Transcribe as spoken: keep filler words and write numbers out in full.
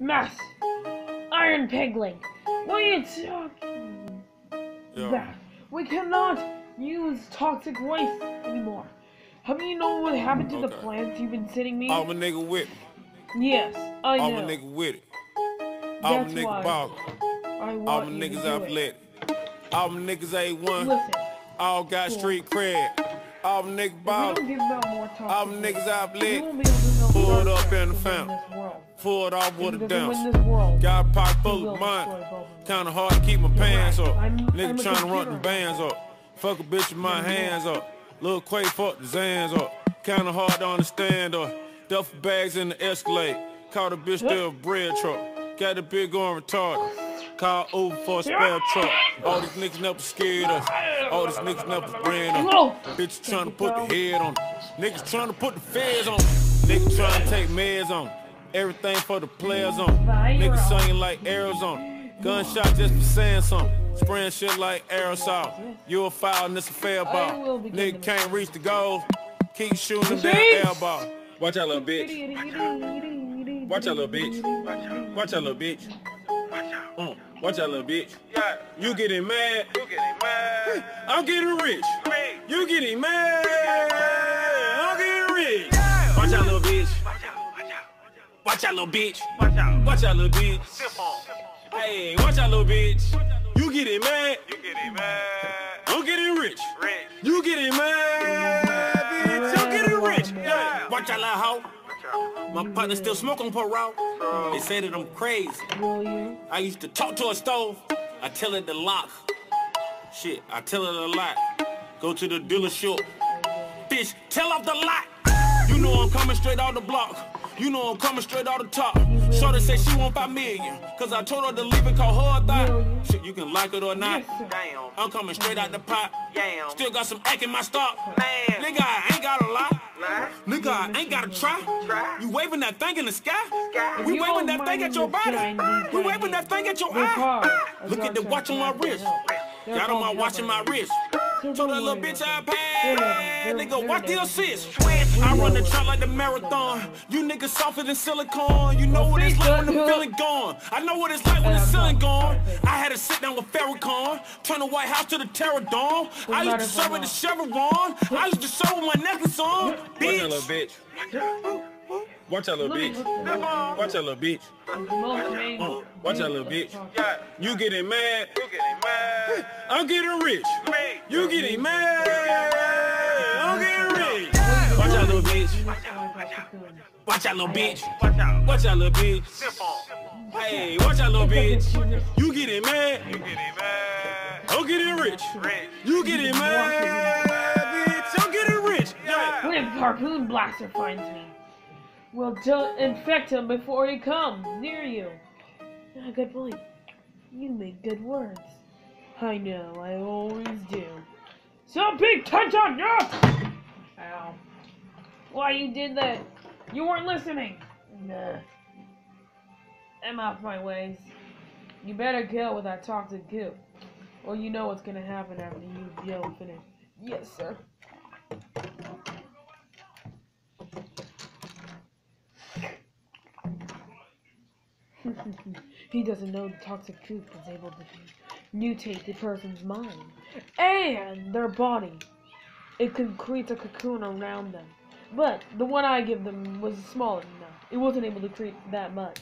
Mass Iron Pigling. What are you talking about? We cannot use toxic waste anymore. Have you know what happened to okay. the plants you've been sending me? I'm a nigga with it. Yes, I know. I'm a nigga with it. I'm a nigga ball. All my niggas athletic. All my niggas A one. Listen. All got cool. Street cred. All my niggas ball. All my niggas athletic. Pulled up in the fountain. Pulled off with a dance. Got a pocket full of money. Kinda hard to keep my pants up. Nigga trying to run the bands up. Fuck a bitch with my hands up. Lil' Quay fuck the Zans up. Kinda hard to understand up. Duffel bags in the Escalade. Caught a bitch there a bread truck. Got a big going retarded. Call Uber for a spare truck. All these niggas never scared us. All these niggas never brand us. Bitches trying to put the head on them. Niggas trying to put the feds on them. Niggas trying to take meds on them. Everything for the players on them. Niggas singing like Arizona. Gunshot just for saying something. Spraying shit like aerosol. You a foul and it's a fair ball. Nigga can't reach the goal. Keep shooting them down air ball. Watch out, little bitch. Watch out, little bitch. Watch out, little bitch. Uh, watch out, little bitch. You getting mad. You getting mad. I'm getting rich. You getting mad. I'm getting rich. Watch out, little bitch. Watch out, little bitch. Watch out, little bitch. Hey, watch out, little bitch. You getting mad. You getting mad. I'm getting rich. You getting mad, bitch. I'm getting rich. Yeah. Watch out, little hoe. My partner still smoke on parole. They say that I'm crazy. I used to talk to a stove. I tell it to lock. Shit, I tell it a lot. Go to the dealership. Bitch, tell off the lot. You know I'm coming straight out the block. You know I'm coming straight out the top. Shorty said she want five million. Cause I told her to leave it called her thought. Shit, you can like it or not. Damn. I'm coming straight out the pot. Damn. Still got some act in my stock. Man. Nigga, I ain't gotta lie. Nah. Nigga, I ain't gotta try. try. You waving that thing in the sky? sky. We waving that thing at your body. We waving that thing at your eye. Look at the watch on my wrist. Got on my watch on my wrist. Told that little bitch I paid. Nigga, what the assist? I run the trap like the marathon. You niggas softer than silicone. You know what it's like when the feeling gone. I know what it's like when the ceiling gone. I had to sit down with Farrakhan. Turn the White House to the Terror Dome. I used to serve with the Chevron. I used to serve with my necklace on. Bitch. Watch that little bitch. Watch that little bitch. Watch that little bitch. Uh, watch that little bitch. You getting mad. You getting mad. I'm getting rich. You getting mad. I'm getting rich. Watch out, little bitch. Watch out, little bitch. Watch out, little bitch. Hey, watch out, little bitch. You getting mad. You getting mad. I'm getting rich. You getting mad, bitch. I'm getting rich. What if Harpoon Blaster finds me? Well, don't infect him before he comes near you. Ah, good boy. You make good words. I know, I always do. So pay attention! Yeah! Ow. Why you did that? You weren't listening. Nah. I'm off my ways. You better go with that toxic goop. Or you know what's gonna happen after you go finish. Yes, sir. He doesn't know the toxic goop is able to mutate the person's mind and their body. It can create a cocoon around them. But the one I give them was small enough. It wasn't able to create that much.